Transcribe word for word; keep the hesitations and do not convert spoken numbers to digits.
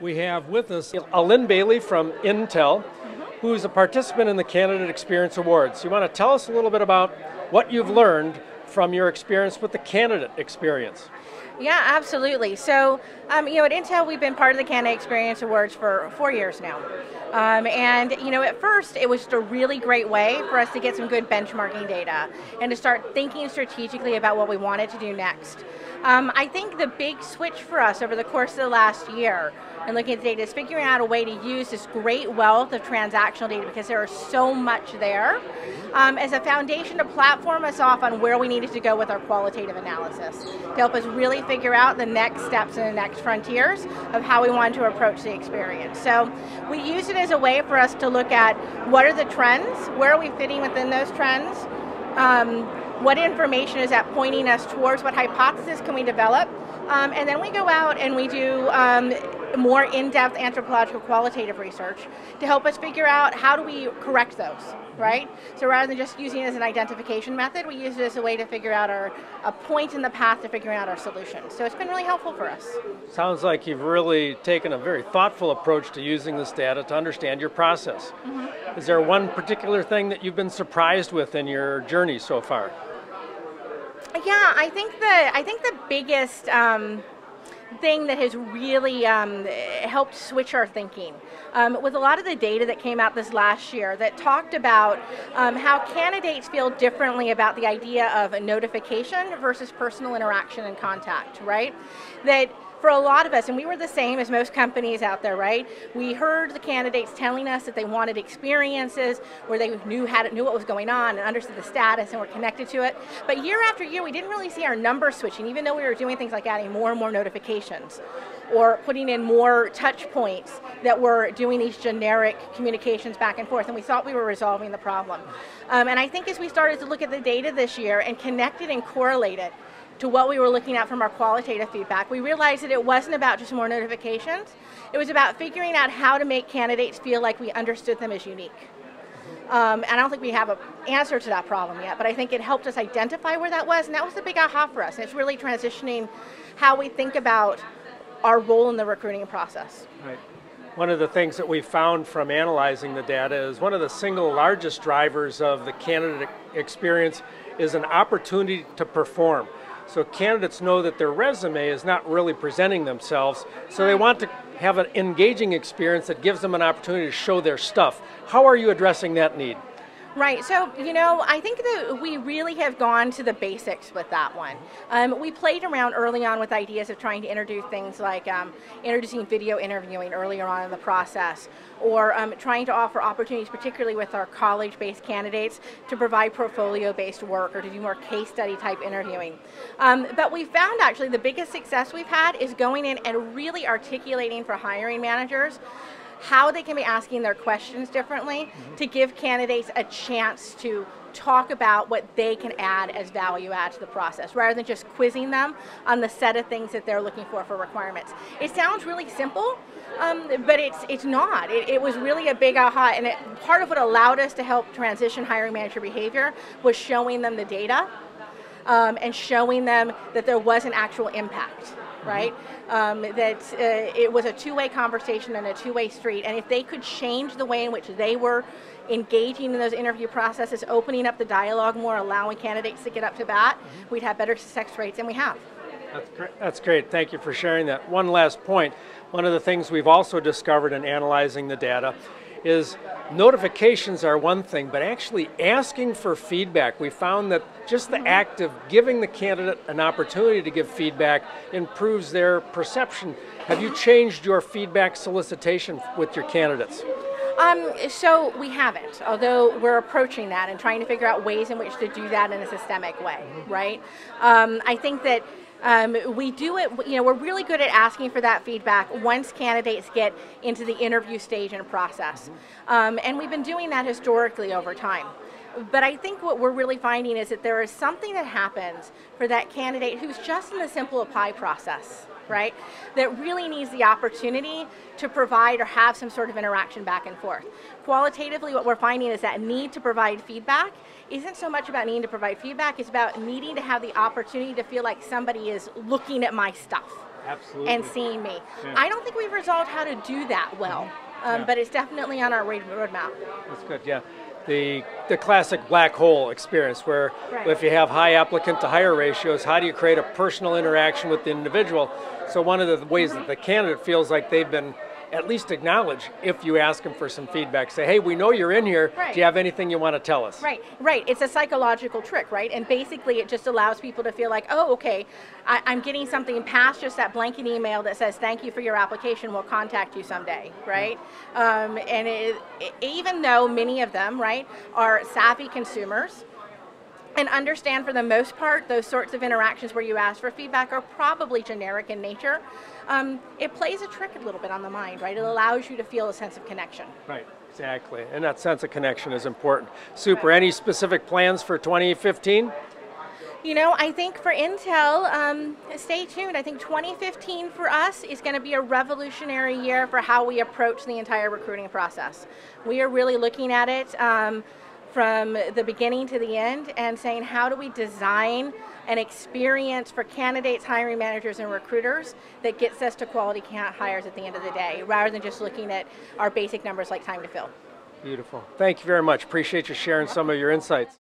We have with us Lynn Bailey from Intel, who's a participant in the Candidate Experience Awards. You want to tell us a little bit about what you've learned from your experience with the candidate experience? Yeah, absolutely. So, um, you know, at Intel, we've been part of the Candidate Experience Awards for four years now. Um, and, you know, at first, it was just a really great way for us to get some good benchmarking data and to start thinking strategically about what we wanted to do next. Um, I think the big switch for us over the course of the last year and looking at the data is figuring out a way to use this great wealth of transactional data, because there is so much there, um, as a foundation to platform us off on where we needed to go with our qualitative analysis, to help us really figure out the next steps and the next frontiers of how we wanted to approach the experience. So we use it as a way for us to look at what are the trends, where are we fitting within those trends, um, what information is that pointing us towards, what hypothesis can we develop, um, and then we go out and we do um, more in-depth anthropological qualitative research to help us figure out how do we correct those, right? So rather than just using it as an identification method, we use it as a way to figure out our, a point in the path to figuring out our solution. So it's been really helpful for us. Sounds like you've really taken a very thoughtful approach to using this data to understand your process. Mm-hmm. Is there one particular thing that you've been surprised with in your journey so far? Yeah, I think the, I think the biggest um, thing that has really um, helped switch our thinking um, with a lot of the data that came out this last year that talked about um, how candidates feel differently about the idea of a notification versus personal interaction and contact, right? That for a lot of us, and we were the same as most companies out there, right? We heard the candidates telling us that they wanted experiences where they knew how to, knew what was going on and understood the status and were connected to it. But year after year, we didn't really see our numbers switching, even though we were doing things like adding more and more notifications or putting in more touch points that were doing these generic communications back and forth, and we thought we were resolving the problem. Um, and I think as we started to look at the data this year and connect it and correlate it to what we were looking at from our qualitative feedback, we realized that it wasn't about just more notifications. It was about figuring out how to make candidates feel like we understood them as unique. Um, and I don't think we have an answer to that problem yet, but I think it helped us identify where that was, and that was the big aha for us. And it's really transitioning how we think about our role in the recruiting process. Right. One of the things that we found from analyzing the data is one of the single largest drivers of the candidate experience is an opportunity to perform. So candidates know that their resume is not really presenting themselves, so they want to have an engaging experience that gives them an opportunity to show their stuff. How are you addressing that need? Right, so, you know, I think that we really have gone to the basics with that one. Um, we played around early on with ideas of trying to introduce things like um, introducing video interviewing earlier on in the process, or um, trying to offer opportunities, particularly with our college-based candidates, to provide portfolio-based work or to do more case study type interviewing. Um, but we found actually the biggest success we've had is going in and really articulating for hiring managers how they can be asking their questions differently, mm-hmm. to give candidates a chance to talk about what they can add as value add to the process, rather than just quizzing them on the set of things that they're looking for for requirements. It sounds really simple, um, but it's it's not. It, it was really a big aha, and it, part of what allowed us to help transition hiring manager behavior was showing them the data um, and showing them that there was an actual impact. Right? Um, that uh, it was a two-way conversation and a two-way street, and if they could change the way in which they were engaging in those interview processes, opening up the dialogue more, allowing candidates to get up to bat, mm-hmm. we'd have better success rates, and we have. That's great. That's great. Thank you for sharing that. One last point. One of the things we've also discovered in analyzing the data is notifications are one thing, but actually asking for feedback. We found that just the act of giving the candidate an opportunity to give feedback improves their perception. Have you changed your feedback solicitation with your candidates? Um, so we haven't, although we're approaching that and trying to figure out ways in which to do that in a systemic way, right? Um, I think that Um, we do it, you know, we're really good at asking for that feedback once candidates get into the interview stage and process. Um, and we've been doing that historically over time. But I think what we're really finding is that there is something that happens for that candidate who's just in the simple apply process, right? That really needs the opportunity to provide or have some sort of interaction back and forth. Qualitatively, what we're finding is that need to provide feedback isn't so much about needing to provide feedback, it's about needing to have the opportunity to feel like somebody is looking at my stuff. Absolutely. and seeing me. Yeah. I don't think we've resolved how to do that well, um, Yeah. but it's definitely on our road- roadmap. That's good, yeah. The the classic black hole experience where Right. if you have high applicant to hire ratios, how do you create a personal interaction with the individual? So one of the ways that the candidate feels like they've been at least acknowledged, if you ask them for some feedback, say, hey, we know you're in here. Right. Do you have anything you want to tell us? Right, right. It's a psychological trick, right? And basically it just allows people to feel like, oh, okay, I, I'm getting something past just that blanket email that says, thank you for your application, we'll contact you someday, right? Um, and it, it, even though many of them, right, are savvy consumers, and understand for the most part those sorts of interactions where you ask for feedback are probably generic in nature, um, it plays a trick a little bit on the mind, right? It allows you to feel a sense of connection. Right, exactly. And that sense of connection is important. Super. Any specific plans for twenty fifteen? You know, I think for Intel, um, stay tuned. I think twenty fifteen for us is going to be a revolutionary year for how we approach the entire recruiting process. We are really looking at it um, from the beginning to the end and saying, how do we design an experience for candidates, hiring managers, and recruiters that gets us to quality can- hires at the end of the day, rather than just looking at our basic numbers like time to fill. Beautiful. Thank you very much. Appreciate you sharing some of your insights.